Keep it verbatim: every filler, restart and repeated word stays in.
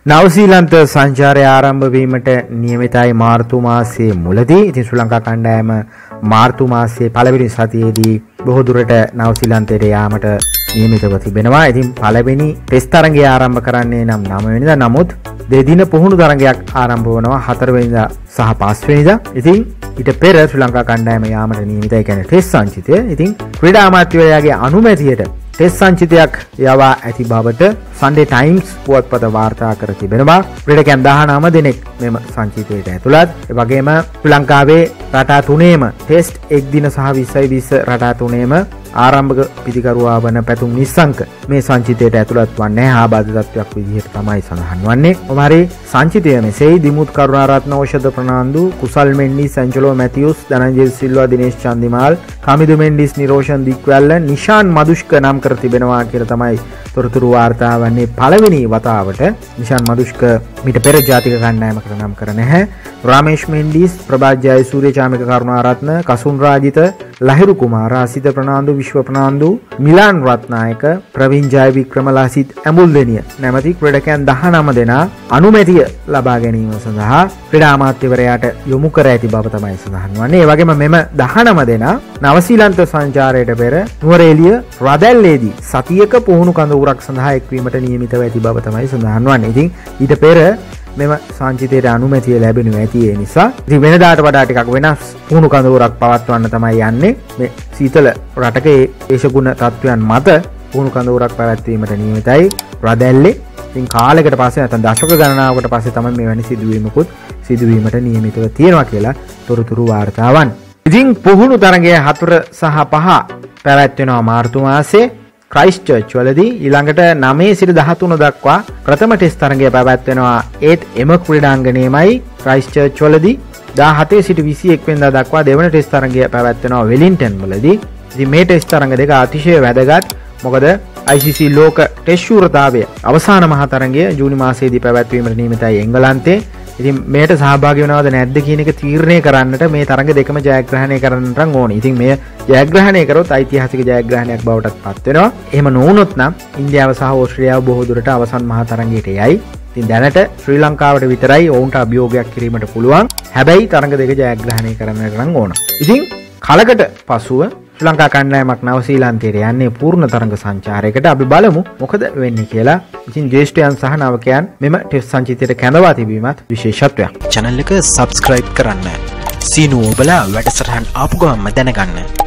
නවසීලන්ත සංචාරය ආරම්භ වීමට නියමිතයි මාර්තු මාසයේ මුලදී. ඉතින් ශ්‍රී ලංකා කණ්ඩායම මාර්තු මාසයේ පළවෙනි සතියේදී බොහෝ දුරට නවසීලන්තයට යාමට නියමිතව තිබෙනවා. ඉතින් පළවෙනි ටෙස්ට් තරඟය ආරම්භ කරන්නේ නම් නව වෙනිදා. නමුත් දෙදින පුහුණු තරඟයක් ආරම්භ වෙනවා හතර වෙනිදා සහ පහ වෙනිදා. ඉතින් ඊට පෙර ශ්‍රී ලංකා කණ්ඩායම යාමට නියමිතයි කියන්නේ ටෙස්ට් සංචිතය. ඉතින් ක්‍රීඩා අමාත්‍යවරයාගේ අනුමැතියට ටෙස්ට් සංචිතයක් යවා ඇති බවට සන්ඩේ ටයිම්ස් පුවත්පත වාර්තා කර තිබෙනවා. ක්‍රීඩකයන් දහනව දෙනෙක් මෙම සංචිතයට ඇතුළත්. ඒ වගේම ශ්‍රී ලංකාවේ රටා තුනේම ටෙස්ට් එක් දින සහ විස්සයි විස්ස රටා තුනේම ආරම්භක පිතිකරුවා වන පැතුම් නිස්සංක මේ සංචිතයට ඇතුළත් වන්නේ ආබාධ තත්වයක් විදිහට තමයි සඳහන් වන්නේ. ඔමාරි සංචිතය මෙසේයි දිමුත් කරුණාරත්න ඖෂධ ප්‍රනාන්දු කුසල් මෙන්ඩිස් ඇන්ජලෝ මැතියුස් ධනංජය සිල්වා දිනේෂ් චන්දිමාල් කමිදු මෙන්ඩිස් නිරෝෂන් දික්වැල්ල නිෂාන් මදුෂ්ක නම් කර තිබෙනවා කියලා තමයි තොරතුරු වාර්තා වන්නේ. පළවෙනි වතාවට නිෂාන් මදුෂ්ක මීට පෙර ජාතික කණ්ඩායමකට නම් කර නැහැ. රාමේෂ් මෙන්ඩිස් ප්‍රභාත් ජයසූරිය චාමික කරුණාරත්න කසුන් රාජිත ලහිරු කුමාර අසිත ප්‍රනාන්දු විශ්ව ප්‍රනාන්දු මිලාන් රත්නායක ප්‍රවීන් ජයවික්‍රම ලසිත් ඇඹුල්දෙනිය නැමැති ක්‍රීඩකයන් දහනව දෙනා අනුමැතිය ලබා ගැනීම සඳහා ක්‍රීඩා අමාත්‍යවරයාට යොමු කර ඇති බව තමයි සඳහන් වන්නේ. ඒ වගේම මෙම දහනව දෙනා නවසීලන්ත සංචාරයට පෙර නුවරඑළිය රදැල්ලේදී සතියක පුහුණු කඳවුරක් සඳහා එක්වීමට නියමිතව ඇති බව තමයි සඳහන් වන්නේ. ඉතින් ඊට පෙර මෙම සංචිතයට අනුමැතිය ලැබෙනු ඇති ඒ නිසා ඉතින් වෙනදාට වඩා ටිකක් වෙනස් පුහුණු කඳවුරක් පවත්වන්න තමයි යන්නේ. මේ සීතල රටකේ දේශගුණ තත්වයන් මත පුහුණු කඳවුරක් පැවැත්වීමට නියමිතයි රදැල්ලේ. ඉතින් කාලයකට පස්සේ නැත්නම් දශක ගණනාවකට පස්සේ තමයි මෙවැනි සිදුවීමකුත් සිදුවීමට නියමිතව තියෙනවා කියලා තොරතුරු වාර්තාවන්. ඉතින් පුහුණු තරඟය හතර සහ පහ පැවැත්වෙනවා මාර්තු මාසයේ ක්‍රයිස්ට් චර්ච් වලදී. ඊළඟට නවය සිට දහතුන දක්වා ප්‍රථම ටෙස්ට් තරඟය පැවැත්වෙනවා ඒත් එම ක්‍රීඩාංගණයේමයි ක්‍රයිස්ට් චර්ච් වලදී. දහහතේ සිට විසිඑක වෙනිදා දක්වා දෙවන ටෙස්ට් තරඟය පැවැත්වෙනවා වෙලින්ටන් වලදී. ඉතින් මේ ටෙස්ට් තරඟ දෙක අතිශය වැදගත්. මොකද I C C ලෝක ටෙස්ට් ශූරතාවය අවසාන මහ තරඟය ජූනි මාසයේදී පැවැත්වීමට නියමිතයි එංගලන්තේ. ඉතින් මේට සහභාගී වෙනවද නැද්ද කියන එක තීරණය කරන්නට මේ තරඟ දෙකම ජයග්‍රහණය කරන්නට ඕනේ. ඉතින් මේ ජයග්‍රහණය කරොත් ඓතිහාසික ජයග්‍රහණයක් බවට පත් වෙනවා. එහෙම නොවුනොත් නම් ඉන්දියාව සහ ඕස්ට්‍රේලියාව බොහෝ දුරට අවසන් මහ තරඟයට යයි. ඉතින් දැනට ශ්‍රී ලංකාවට විතරයි ඔවුන්ට අභියෝගයක් කිරීමට පුළුවන්. හැබැයි තරඟ දෙක ජයග්‍රහණය කරන්නට නම් ඕන. ඉතින් කලකට පසුව ශ්‍රී ලංකා කණ්ඩායමක් නවසීලන්තයට යන්නේ පූර්ණ තරඟ සංචාරයකට. අපි බලමු මොකද වෙන්නේ කියලා. ඉතින් ජ්‍යෙෂ්ඨයන් සහ නවකයන් මෙම ටෙස්ට් සංචිතයට කැඳවා තිබීමත් විශේෂත්වයක්. channel එක subscribe කරන්න. සීනුව ඔබලා වැඩසටහන් ආපු ගමන්ම දැනගන්න.